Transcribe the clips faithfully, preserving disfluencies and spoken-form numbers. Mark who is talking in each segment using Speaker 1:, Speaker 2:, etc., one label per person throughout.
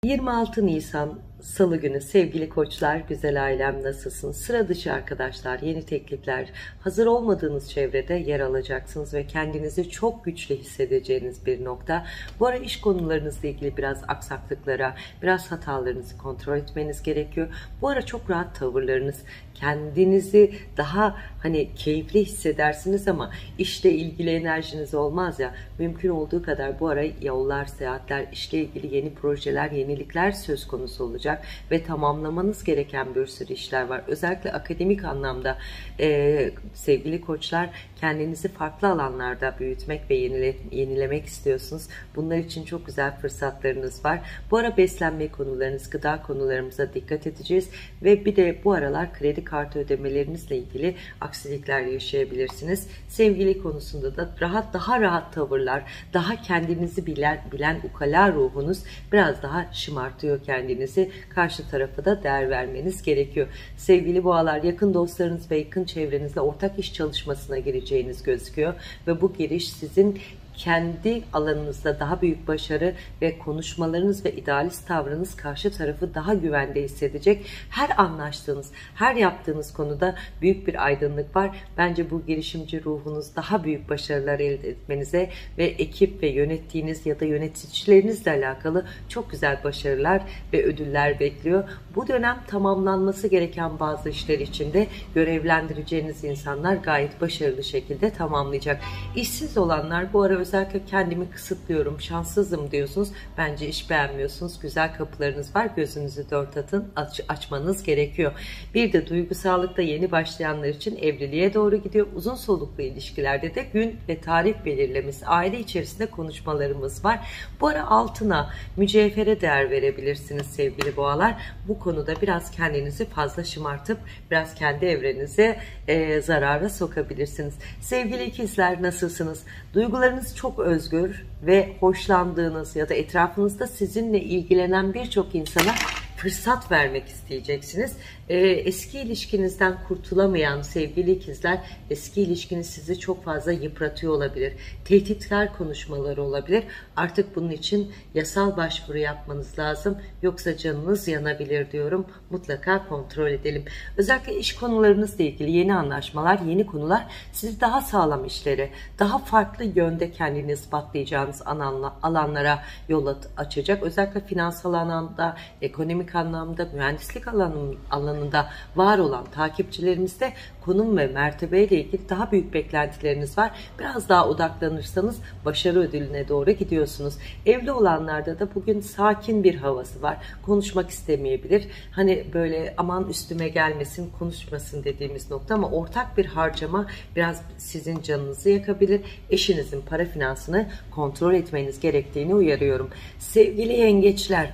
Speaker 1: yirmi altı Nisan Salı günü sevgili koçlar, güzel ailem nasılsınız? Sıra dışı arkadaşlar, yeni teklifler, hazır olmadığınız çevrede yer alacaksınız ve kendinizi çok güçlü hissedeceğiniz bir nokta. Bu ara iş konularınızla ilgili biraz aksaklıklara, biraz hatalarınızı kontrol etmeniz gerekiyor. Bu ara çok rahat tavırlarınız, kendinizi daha hani keyifli hissedersiniz ama işle ilgili enerjiniz olmaz ya, mümkün olduğu kadar bu ara yollar, seyahatler, işle ilgili yeni projeler, yenilikler söz konusu olacak ve tamamlamanız gereken bir sürü işler var. Özellikle akademik anlamda e, sevgili koçlar, kendinizi farklı alanlarda büyütmek ve yenile, yenilemek istiyorsunuz. Bunlar için çok güzel fırsatlarınız var. Bu ara beslenme konularınız, gıda konularımıza dikkat edeceğiz ve bir de bu aralar kredi kartı ödemelerinizle ilgili aksilikler yaşayabilirsiniz. Sevgili konusunda da rahat, daha rahat tavırlar, daha kendinizi bilen, bilen ukala ruhunuz biraz daha şımartıyor kendinizi. Karşı tarafa da değer vermeniz gerekiyor. Sevgili boğalar, yakın dostlarınız ve yakın çevrenizle ortak iş çalışmasına gireceğiniz gözüküyor ve bu giriş sizin kendi alanınızda daha büyük başarı ve konuşmalarınız ve idealist tavrınız karşı tarafı daha güvende hissedecek. Her anlaştığınız, her yaptığınız konuda büyük bir aydınlık var. Bence bu girişimci ruhunuz daha büyük başarılar elde etmenize ve ekip ve yönettiğiniz ya da yöneticilerinizle alakalı çok güzel başarılar ve ödüller bekliyor. Bu dönem tamamlanması gereken bazı işler için de görevlendireceğiniz insanlar gayet başarılı şekilde tamamlayacak. İşsiz olanlar bu ara özellikle kendimi kısıtlıyorum, şanssızım diyorsunuz. Bence iş beğenmiyorsunuz. Güzel kapılarınız var. Gözünüzü dört atın. Aç, açmanız gerekiyor. Bir de duygusallıkta yeni başlayanlar için evliliğe doğru gidiyor. Uzun soluklu ilişkilerde de gün ve tarih belirlemesi, aile içerisinde konuşmalarımız var. Bu ara altına, mücevhere değer verebilirsiniz sevgili boğalar. Bu konuda biraz kendinizi fazla şımartıp biraz kendi evrenize e, zarara sokabilirsiniz. Sevgili ikizler, nasılsınız? Duygularınız çok özgür ve hoşlandığınız ya da etrafınızda sizinle ilgilenen birçok insana fırsat vermek isteyeceksiniz. Ee, eski ilişkinizden kurtulamayan sevgili ikizler, eski ilişkiniz sizi çok fazla yıpratıyor olabilir. Tehditkar konuşmaları olabilir. Artık bunun için yasal başvuru yapmanız lazım. Yoksa canınız yanabilir diyorum. Mutlaka kontrol edelim. Özellikle iş konularınızla ilgili yeni anlaşmalar, yeni konular sizi daha sağlam işlere, daha farklı yönde kendini ispatlayacağınız alanlara yol açacak. Özellikle finansal anlamda, ekonomik anlamda, mühendislik alanı, alanında var olan takipçilerimizde konum ve mertebeyle ilgili daha büyük beklentileriniz var. Biraz daha odaklanırsanız başarı ödülüne doğru gidiyorsunuz. Evli olanlarda da bugün sakin bir havası var. Konuşmak istemeyebilir. Hani böyle aman üstüme gelmesin, konuşmasın dediğimiz nokta, ama ortak bir harcama biraz sizin canınızı yakabilir. Eşinizin para finansını kontrol etmeniz gerektiğini uyarıyorum. Sevgili yengeçler,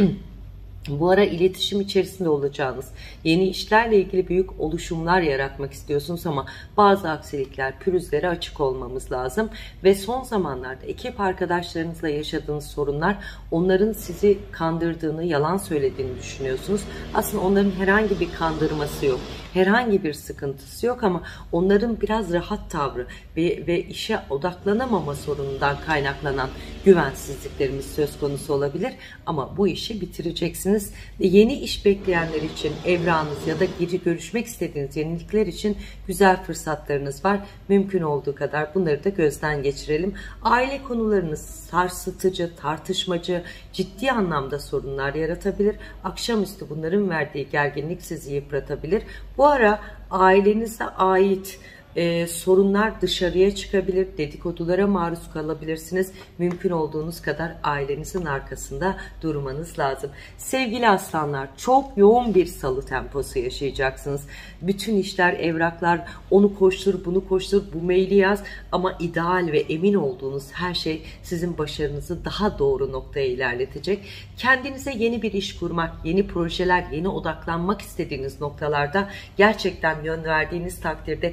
Speaker 1: bu ara iletişim içerisinde olacağınız, yeni işlerle ilgili büyük oluşumlar yaratmak istiyorsunuz ama bazı aksilikler, pürüzlere açık olmamız lazım. Ve son zamanlarda ekip arkadaşlarınızla yaşadığınız sorunlar, onların sizi kandırdığını, yalan söylediğini düşünüyorsunuz. Aslında onların herhangi bir kandırması yok. Herhangi bir sıkıntısı yok ama onların biraz rahat tavrı ve, ve işe odaklanamama sorunundan kaynaklanan güvensizliklerimiz söz konusu olabilir. Ama bu işi bitireceksiniz. Yeni iş bekleyenler için evranız ya da geri görüşmek istediğiniz yenilikler için güzel fırsatlarınız var. Mümkün olduğu kadar bunları da gözden geçirelim. Aile konularınız sarsıtıcı, tartışmacı, ciddi anlamda sorunlar yaratabilir. Akşamüstü bunların verdiği gerginlik sizi yıpratabilir. Bu ara ailenize ait Ee, sorunlar dışarıya çıkabilir, dedikodulara maruz kalabilirsiniz. Mümkün olduğunuz kadar ailenizin arkasında durmanız lazım. Sevgili aslanlar, çok yoğun bir salı temposu yaşayacaksınız. Bütün işler, evraklar, onu koştur, bunu koştur, bu maili yaz, ama ideal ve emin olduğunuz her şey sizin başarınızı daha doğru noktaya ilerletecek. Kendinize yeni bir iş kurmak, yeni projeler, yeni odaklanmak istediğiniz noktalarda gerçekten yön verdiğiniz takdirde hiçbir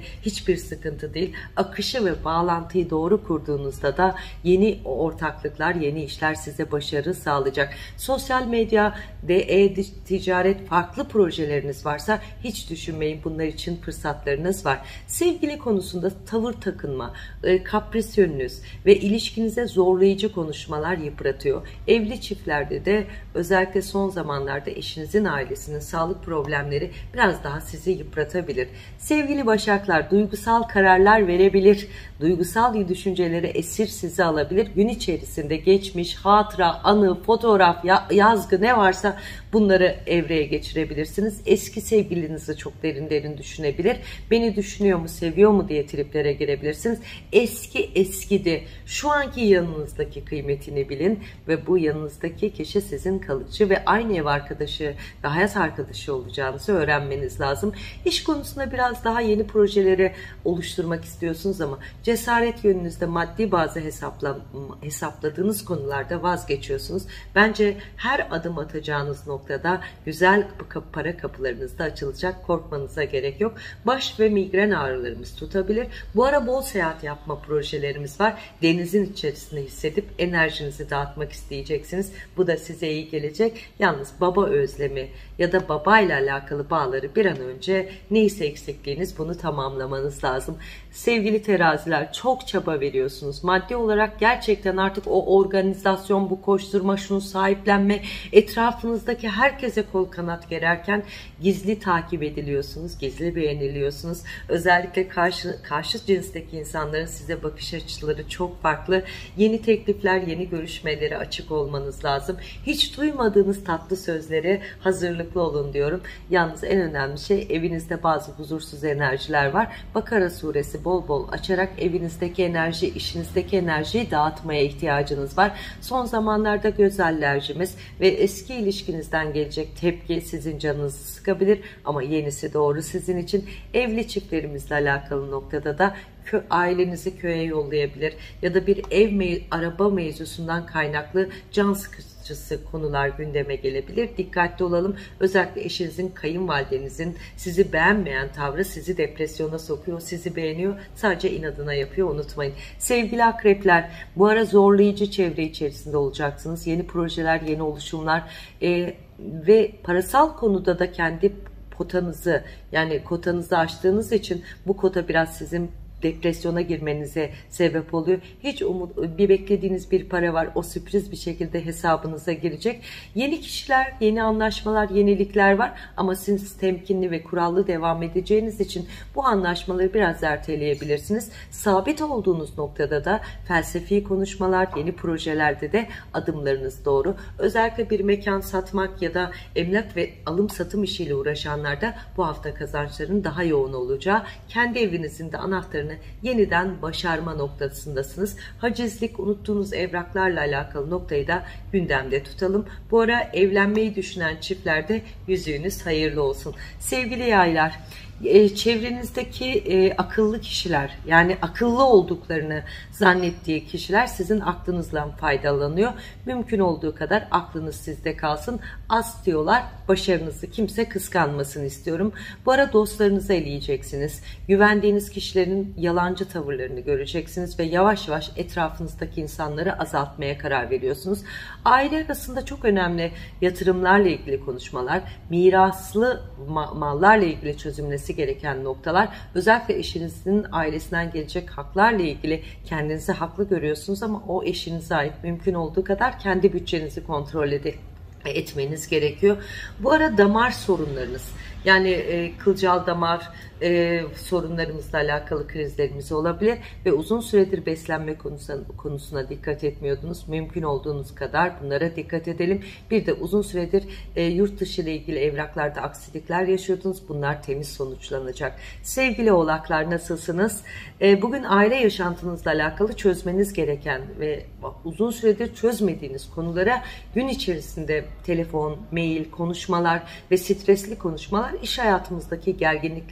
Speaker 1: hiçbir sıkıntı değil. Akışı ve bağlantıyı doğru kurduğunuzda da yeni ortaklıklar, yeni işler size başarı sağlayacak. Sosyal medya ve e-ticaret, farklı projeleriniz varsa hiç düşünmeyin, bunlar için fırsatlarınız var. Sevgili konusunda tavır takınma, kapris yönünüz ve ilişkinize zorlayıcı konuşmalar yıpratıyor. Evli çiftlerde de özellikle son zamanlarda eşinizin ailesinin sağlık problemleri biraz daha sizi yıpratabilir. Sevgili Başaklar, duygusal kararlar verebilir. Duygusal düşünceleri esir sizi alabilir. Gün içerisinde geçmiş, hatıra, anı, fotoğraf, yazgı ne varsa bunları evreye geçirebilirsiniz. Eski sevgilinizi çok derin derin düşünebilir. Beni düşünüyor mu, seviyor mu diye triplere girebilirsiniz. Eski eskidi. Şu anki yanınızdaki kıymetini bilin ve bu yanınızdaki kişi sizin kalıcı ve aynı ev arkadaşı ve hayat arkadaşı olacağınızı öğrenmeniz lazım. İş konusunda biraz daha yeni projeleri oluşturmak istiyorsunuz ama cesaret yönünüzde maddi bazı hesapla, hesapladığınız konularda vazgeçiyorsunuz. Bence her adım atacağınız noktada güzel para kapılarınız da açılacak. Korkmanıza gerek yok. Baş ve migren ağrılarımız tutabilir. Bu ara bol seyahat yapma projelerimiz var. Denizin içerisinde hissedip enerjinizi dağıtmak isteyeceksiniz. Bu da size iyi gelecek. Yalnız baba özlemi ya da babayla alakalı bağları bir an önce, neyse eksikliğiniz, bunu tamamlamanız lazım. Sevgili teraziler, çok çaba veriyorsunuz. Maddi olarak gerçekten artık o organizasyon, bu koşturma, şunu sahiplenme, etrafınızdaki herkese kol kanat gererken gizli takip ediliyorsunuz, gizli beğeniliyorsunuz. Özellikle karşı, karşı cinsteki insanların size bakış açıları çok farklı. Yeni teklifler, yeni görüşmelere açık olmanız lazım. Hiç duymadığınız tatlı sözlere hazırlıklı olun diyorum. Yalnız en önemli şey, evinizde bazı huzursuz enerjiler var. Bakara suresi bol bol açarak evinizdeki enerji, işinizdeki enerjiyi dağıtmaya ihtiyacınız var. Son zamanlarda göz alerjimiz ve eski ilişkinizden gelecek tepki sizin canınızı sıkabilir ama yenisi doğru sizin için. Evli çiftlerimizle alakalı noktada da Kö, ailenizi köye yollayabilir ya da bir ev me araba mevzusundan kaynaklı can sıkıcısı konular gündeme gelebilir. Dikkatli olalım. Özellikle eşinizin, kayınvalidenizin sizi beğenmeyen tavrı sizi depresyona sokuyor. Sizi beğeniyor, sadece inadına yapıyor, unutmayın. Sevgili akrepler, bu ara zorlayıcı çevre içerisinde olacaksınız. Yeni projeler, yeni oluşumlar e, ve parasal konuda da kendi potanızı, yani kotanızı aştığınız için bu kota biraz sizin depresyona girmenize sebep oluyor. Hiç umut, bir beklediğiniz bir para var. O sürpriz bir şekilde hesabınıza girecek. Yeni kişiler, yeni anlaşmalar, yenilikler var. Ama siz temkinli ve kurallı devam edeceğiniz için bu anlaşmaları biraz erteleyebilirsiniz. Sabit olduğunuz noktada da felsefi konuşmalar, yeni projelerde de adımlarınız doğru. Özellikle bir mekan satmak ya da emlak ve alım satım işiyle uğraşanlarda bu hafta kazançların daha yoğun olacağı, kendi evinizin de anahtarını yeniden başarma noktasındasınız. Hacizlik, unuttuğunuz evraklarla alakalı noktayı da gündemde tutalım. Bu ara evlenmeyi düşünen çiftlerde yüzüğünüz hayırlı olsun. Sevgili yaylar, çevrenizdeki e, akıllı kişiler, yani akıllı olduklarını zannettiği kişiler sizin aklınızla faydalanıyor. Mümkün olduğu kadar aklınız sizde kalsın. Az diyorlar, başarınızı kimse kıskanmasın istiyorum. Bu ara dostlarınızı eleyeceksiniz. Güvendiğiniz kişilerin yalancı tavırlarını göreceksiniz ve yavaş yavaş etrafınızdaki insanları azaltmaya karar veriyorsunuz. Aile arasında çok önemli yatırımlarla ilgili konuşmalar, miraslı mallarla ilgili çözümlesi gereken noktalar, özellikle eşinizin ailesinden gelecek haklarla ilgili kendinizi haklı görüyorsunuz ama o eşinize ait. Mümkün olduğu kadar kendi bütçenizi kontrol edin, etmeniz gerekiyor. Bu ara damar sorunlarınız, yani e, kılcal damar e, sorunlarımızla alakalı krizlerimiz olabilir ve uzun süredir beslenme konusuna, konusuna dikkat etmiyordunuz. Mümkün olduğunuz kadar bunlara dikkat edelim. Bir de uzun süredir e, yurt dışı ile ilgili evraklarda aksilikler yaşıyordunuz. Bunlar temiz sonuçlanacak. Sevgili oğlaklar, nasılsınız? E, bugün aile yaşantınızla alakalı çözmeniz gereken ve uzun süredir çözmediğiniz konulara gün içerisinde telefon, mail, konuşmalar ve stresli konuşmalar iş hayatımızdaki gerginliklerimize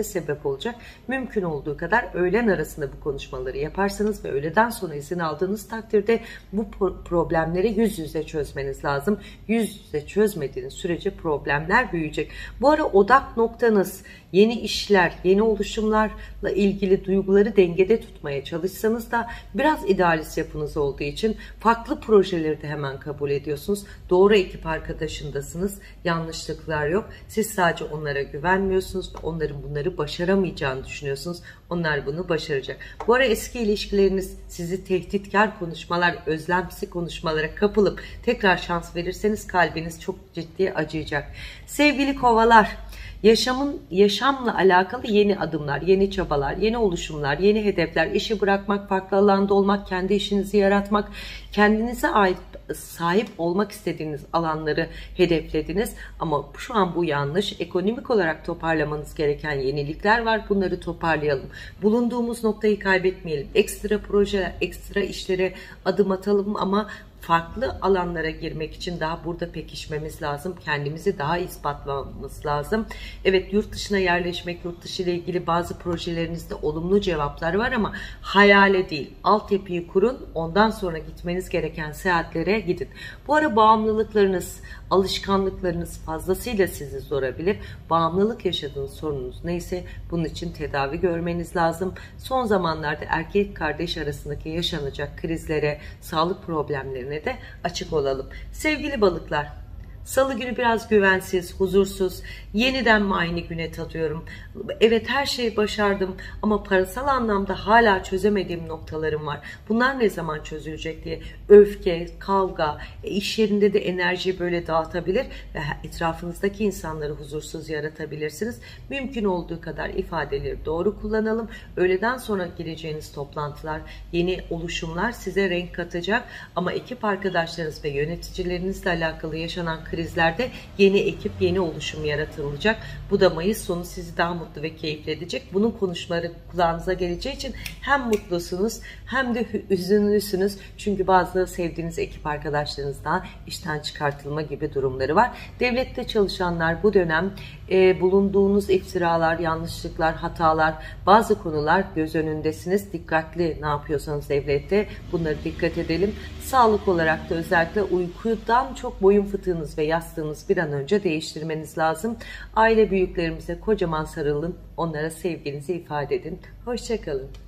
Speaker 1: sebep olacak. Mümkün olduğu kadar öğlen arasında bu konuşmaları yaparsanız ve öğleden sonra izin aldığınız takdirde bu problemleri yüz yüze çözmeniz lazım. Yüz yüze çözmediğiniz sürece problemler büyüyecek. Bu ara odak noktanız yeni işler, yeni oluşumlarla ilgili duyguları dengede tutmaya çalışsanız da biraz idealist yapınız olduğu için farklı projeleri de hemen kabul ediyorsunuz. Doğru ekip arkadaşındasınız. Yanlışlıklar yok. Siz sadece onlara güvenmiyorsunuz ve onların bunları başaramayacağını düşünüyorsunuz. Onlar bunu başaracak. Bu ara eski ilişkileriniz sizi tehditkar konuşmalar, özlemsi konuşmalara kapılıp tekrar şans verirseniz kalbiniz çok ciddi acıyacak. Sevgili kovalar, yaşamın yaşamla alakalı yeni adımlar, yeni çabalar, yeni oluşumlar, yeni hedefler, işi bırakmak, farklı alanda olmak, kendi işinizi yaratmak, kendinize ait sahip olmak istediğiniz alanları hedeflediniz ama şu an bu yanlış. Ekonomik olarak toparlamanız gereken yenilikler var. Bunları toparlayalım. Bulunduğumuz noktayı kaybetmeyelim. Ekstra projeler, ekstra işlere adım atalım ama farklı alanlara girmek için daha burada pekişmemiz lazım. Kendimizi daha ispatlamamız lazım. Evet, yurt dışına yerleşmek, yurt dışı ile ilgili bazı projelerinizde olumlu cevaplar var ama hayale değil, altyapıyı kurun. Ondan sonra gitmeniz gereken seyahatlere gidin. Bu ara bağımlılıklarınız, alışkanlıklarınız fazlasıyla sizi zorabilir. Bağımlılık yaşadığınız sorununuz neyse bunun için tedavi görmeniz lazım. Son zamanlarda erkek kardeş arasındaki yaşanacak krizlere, sağlık problemlerine de açık olalım. Sevgili balıklar, Salı günü biraz güvensiz, huzursuz, yeniden mi aynı güne tadıyorum? Evet, her şeyi başardım ama parasal anlamda hala çözemediğim noktalarım var. Bunlar ne zaman çözülecek diye öfke, kavga, iş yerinde de enerjiyi böyle dağıtabilir ve etrafınızdaki insanları huzursuz yaratabilirsiniz. Mümkün olduğu kadar ifadeleri doğru kullanalım. Öğleden sonra gireceğiniz toplantılar, yeni oluşumlar size renk katacak ama ekip arkadaşlarınız ve yöneticilerinizle alakalı yaşanan krizlerde yeni ekip, yeni oluşum yaratılacak. Bu da Mayıs sonu sizi daha mutlu ve keyifli edecek. Bunun konuşmaları kulağınıza geleceği için hem mutlusunuz hem de üzünlüsünüz. Çünkü bazı sevdiğiniz ekip arkadaşlarınızdan işten çıkartılma gibi durumları var. Devlette çalışanlar bu dönem e, bulunduğunuz iftiralar, yanlışlıklar, hatalar, bazı konular göz önündesiniz. Dikkatli ne yapıyorsanız devlette bunları dikkat edelim. Sağlık olarak da özellikle uykudan çok boyun fıtığınız ve yastığınız bir an önce değiştirmeniz lazım. Aile büyüklerimize kocaman sarılın. Onlara sevginizi ifade edin. Hoşça kalın.